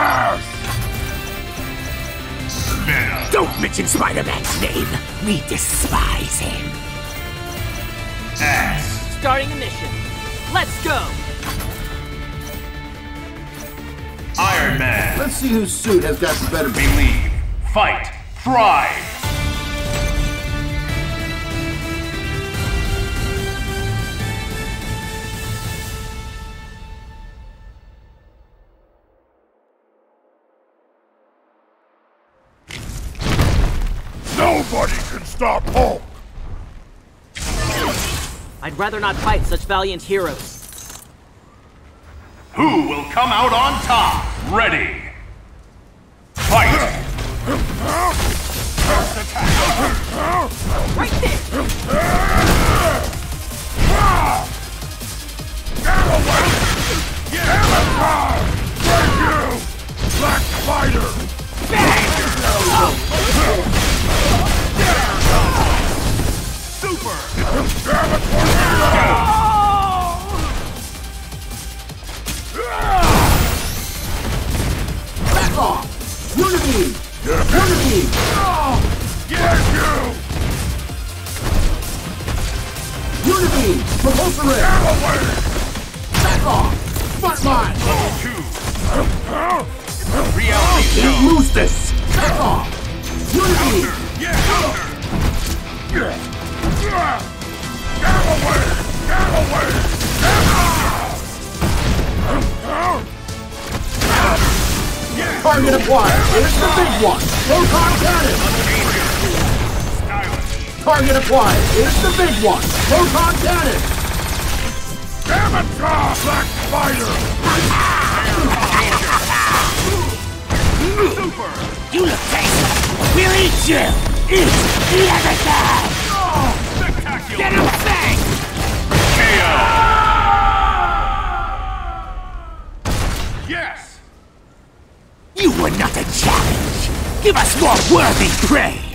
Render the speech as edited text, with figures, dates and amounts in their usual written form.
Venom. Don't mention Spider-Man's name. We despise him. X. Starting a mission. Let's go! ironMAN. Let's see whose suit has got the better Believe. Fight. Thrive. Nobody can stop Hulk! I'd rather not fight such valiant heroes. Who will come out on top? Ready. Fight. First attack. Right there! Get away! Thank you! Black Spider! Super. Damn it, tornado! Back off! Unity! Unity! Get you! Unity! Propulsor ray! Get away! Back off! Smart mine! Level 2. Reality Can't show. lose this! Back off! Unity! Yeah. Counter. Get away! Get away! Target acquired! Here's the big one! Proton cannon! Stylish. Target acquired! Here's the big one! Proton cannon! Damn it, Black Spider! Super. You look tasty. We'll eat you. Eat the other guy. Spectacular. Get him back. KO. Yes. You were not a challenge. Give us more worthy prey.